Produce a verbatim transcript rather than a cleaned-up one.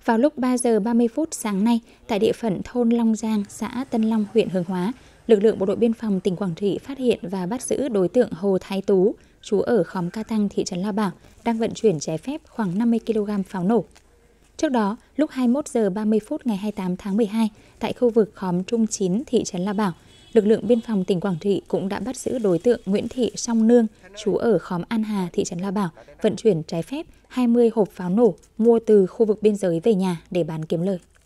Vào lúc ba giờ ba mươi phút sáng nay, tại địa phận thôn Long Giang, xã Tân Long, huyện Hướng Hóa, lực lượng bộ đội biên phòng tỉnh Quảng Trị phát hiện và bắt giữ đối tượng Hồ Thái Tú, trú ở khóm Ca Tăng, thị trấn La Bảo, đang vận chuyển trái phép khoảng năm mươi ki lô gam pháo nổ. Trước đó, lúc hai mươi mốt giờ ba mươi phút ngày hai mươi tám tháng mười hai, tại khu vực khóm Trung chín, thị trấn La Bảo, lực lượng biên phòng tỉnh Quảng Trị cũng đã bắt giữ đối tượng Nguyễn Thị Song Nương, trú ở khóm An Hà, thị trấn La Bảo, vận chuyển trái phép hai mươi hộp pháo nổ mua từ khu vực biên giới về nhà để bán kiếm lời.